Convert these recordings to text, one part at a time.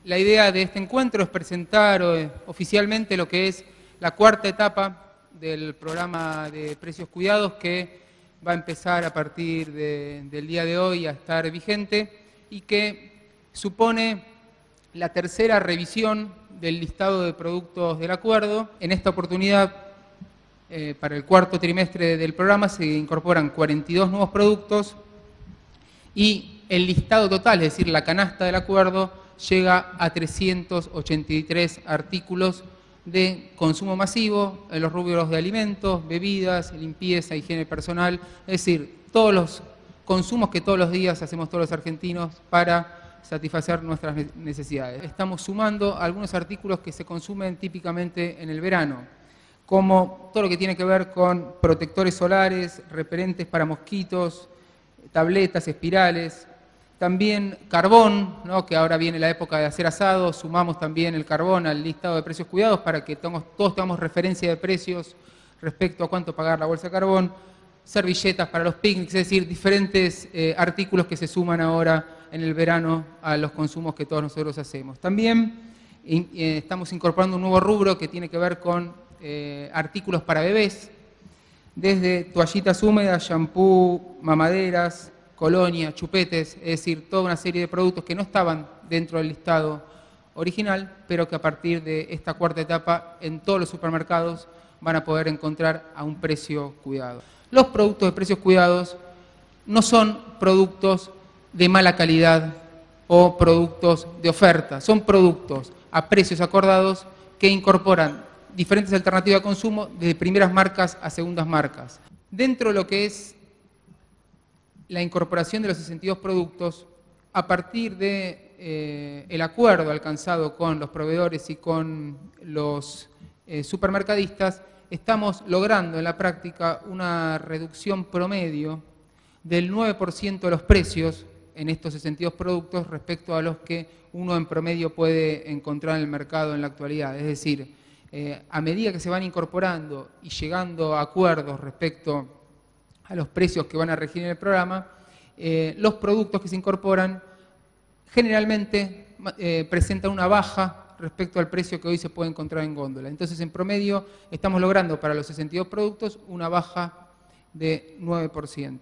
La idea de este encuentro es presentar oficialmente lo que es la cuarta etapa del programa de precios cuidados que va a empezar a partir del día de hoy a estar vigente y que supone la tercera revisión del listado de productos del acuerdo. En esta oportunidad, para el cuarto trimestre del programa, se incorporan 42 nuevos productos y el listado total, es decir, la canasta del acuerdo, llega a 383 artículos de consumo masivo en los rubros de alimentos, bebidas, limpieza, higiene personal, es decir, todos los consumos que todos los días hacemos todos los argentinos para satisfacer nuestras necesidades. Estamos sumando algunos artículos que se consumen típicamente en el verano, como todo lo que tiene que ver con protectores solares, repelentes para mosquitos, tabletas, espirales, también carbón, ¿no?, que ahora viene la época de hacer asado, sumamos también el carbón al listado de precios cuidados para que todos tengamos referencia de precios respecto a cuánto pagar la bolsa de carbón, servilletas para los picnics, es decir, diferentes artículos que se suman ahora en el verano a los consumos que todos nosotros hacemos. También estamos incorporando un nuevo rubro que tiene que ver con artículos para bebés, desde toallitas húmedas, shampoo, mamaderas, colonia, chupetes, es decir, toda una serie de productos que no estaban dentro del listado original, pero que a partir de esta cuarta etapa en todos los supermercados van a poder encontrar a un precio cuidado. Los productos de precios cuidados no son productos de mala calidad o productos de oferta, son productos a precios acordados que incorporan diferentes alternativas de consumo desde primeras marcas a segundas marcas. Dentro de lo que es la incorporación de los 62 productos, a partir del acuerdo alcanzado con los proveedores y con los supermercadistas, estamos logrando en la práctica una reducción promedio del 9% de los precios en estos 62 productos respecto a los que uno en promedio puede encontrar en el mercado en la actualidad. Es decir, a medida que se van incorporando y llegando a acuerdos respecto a los precios que van a regir en el programa, los productos que se incorporan generalmente presentan una baja respecto al precio que hoy se puede encontrar en góndola. Entonces, en promedio, estamos logrando para los 62 productos una baja de 9%.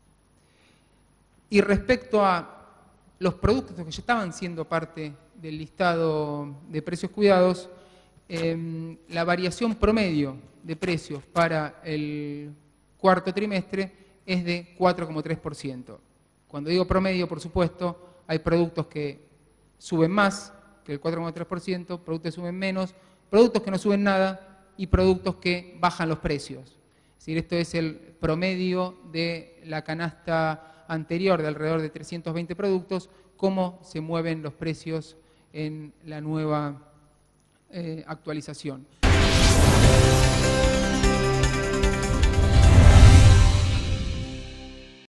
Y respecto a los productos que ya estaban siendo parte del listado de precios cuidados, la variación promedio de precios para el cuarto trimestre es de 4,3%. Cuando digo promedio, por supuesto, hay productos que suben más que el 4,3%, productos que suben menos, productos que no suben nada y productos que bajan los precios. Es decir, esto es el promedio de la canasta anterior de alrededor de 320 productos, cómo se mueven los precios en la nueva actualización.